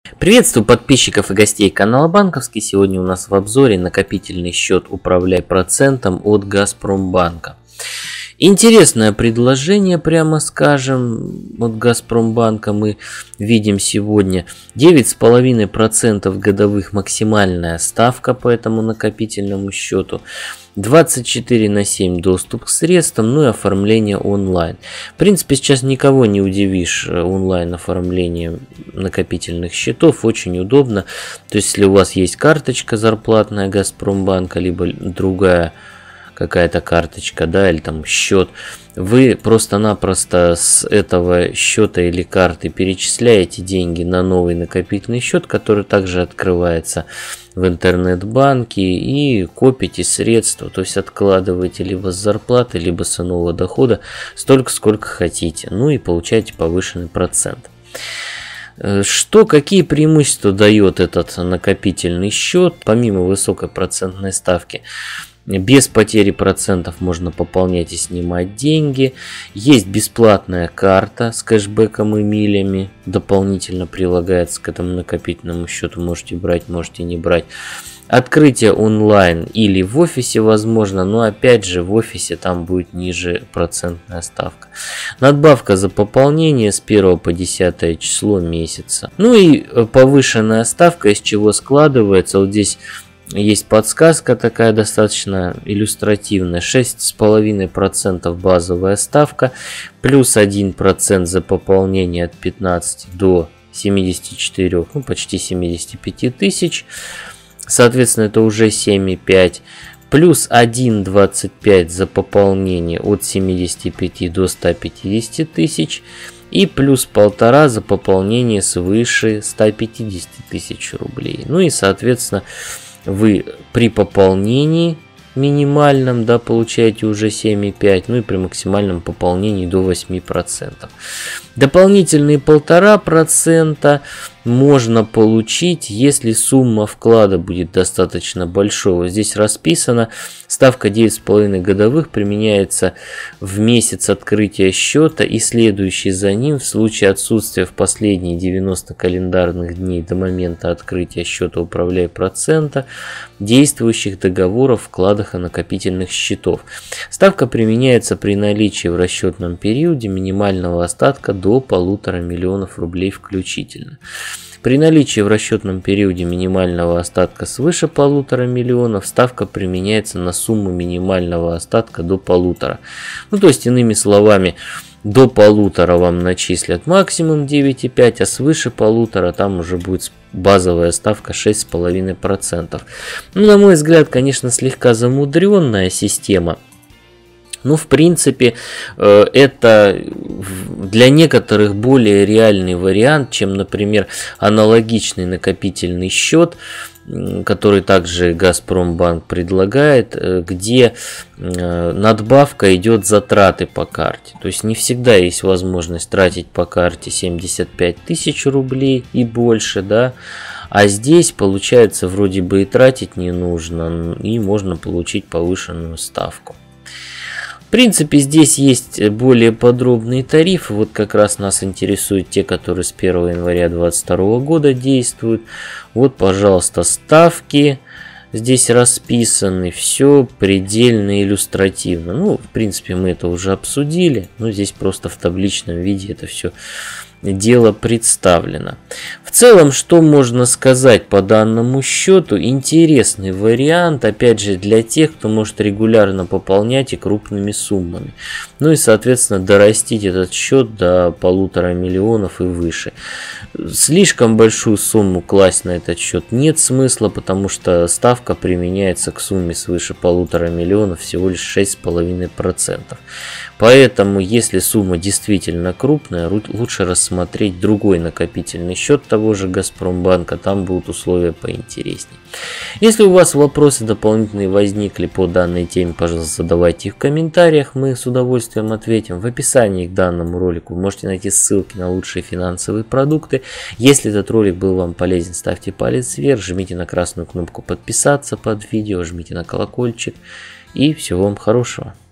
Приветствую подписчиков и гостей канала Банковский. Сегодня у нас в обзоре накопительный счет «Управляй процентом» от Газпромбанка. Интересное предложение, прямо скажем, от Газпромбанка мы видим сегодня. 9,5% годовых максимальная ставка по этому накопительному счету. 24/7 доступ к средствам, ну и оформление онлайн. В принципе, сейчас никого не удивишь онлайн оформлением накопительных счетов, очень удобно. То есть, если у вас есть карточка зарплатная Газпромбанка, либо другая какая-то карточка, да, или там счет, вы просто-напросто с этого счета или карты перечисляете деньги на новый накопительный счет, который также открывается в интернет-банке, и копите средства, то есть откладываете либо с зарплаты, либо с иного дохода столько, сколько хотите, ну и получаете повышенный процент. Какие преимущества дает этот накопительный счет, помимо высокой процентной ставки? Без потери процентов можно пополнять и снимать деньги. Есть бесплатная карта с кэшбэком и милями. Дополнительно прилагается к этому накопительному счету. Можете брать, можете не брать. Открытие онлайн или в офисе возможно, но опять же в офисе там будет ниже процентная ставка. Надбавка за пополнение с 1 по 10 число месяца. Ну и повышенная ставка, из чего складывается. Вот здесь есть подсказка такая достаточно иллюстративная. 6,5% базовая ставка, плюс 1% за пополнение от 15 до 74, ну почти 75 тысяч. Соответственно, это уже 7,5. Плюс 1,25 за пополнение от 75 до 150 тысяч. И плюс 1,5 за пополнение свыше 150 тысяч рублей. Ну и, соответственно, вы при пополнении минимальном, да, получаете уже 7,5, ну и при максимальном пополнении до 8%. Дополнительные 1,5% можно получить, если сумма вклада будет достаточно большого. Здесь расписано, ставка 9,5 годовых применяется в месяц открытия счета и следующий за ним в случае отсутствия в последние 90 календарных дней до момента открытия счета «Управляй процента» действующих договоров, вкладах и накопительных счетов. Ставка применяется при наличии в расчетном периоде минимального остатка до 1,5 миллиона рублей включительно. При наличии в расчетном периоде минимального остатка свыше 1,5 миллиона ставка применяется на сумму минимального остатка до 1,5. Ну, то есть, иными словами, до 1,5 вам начислят максимум 9,5, а свыше 1,5 там уже будет базовая ставка 6,5%. Ну, на мой взгляд, конечно, слегка замудренная система. Ну, в принципе, это для некоторых более реальный вариант, чем, например, аналогичный накопительный счет, который также Газпромбанк предлагает, где надбавка идет за траты по карте. То есть не всегда есть возможность тратить по карте 75 тысяч рублей и больше, да. А здесь, получается, вроде бы и тратить не нужно, и можно получить повышенную ставку. В принципе, здесь есть более подробные тарифы. Вот как раз нас интересуют те, которые с 1 января 2022 года действуют. Вот, пожалуйста, ставки здесь расписаны. Все предельно иллюстративно. Ну, в принципе, мы это уже обсудили. Но здесь просто в табличном виде это все дело представлено. В целом, что можно сказать по данному счету? Интересный вариант, опять же, для тех, кто может регулярно пополнять и крупными суммами. Ну и, соответственно, дорастить этот счет до 1,5 миллиона и выше. Слишком большую сумму класть на этот счет нет смысла, потому что ставка применяется к сумме свыше 1,5 миллиона всего лишь 6,5%. Поэтому, если сумма действительно крупная, лучше рассмотреть другой накопительный счет того же Газпромбанка, там будут условия поинтереснее. Если у вас вопросы дополнительные возникли по данной теме, пожалуйста, задавайте их в комментариях, мы с удовольствием ответим. В описании к данному ролику вы можете найти ссылки на лучшие финансовые продукты. Если этот ролик был вам полезен, ставьте палец вверх, жмите на красную кнопку подписаться под видео, жмите на колокольчик и всего вам хорошего.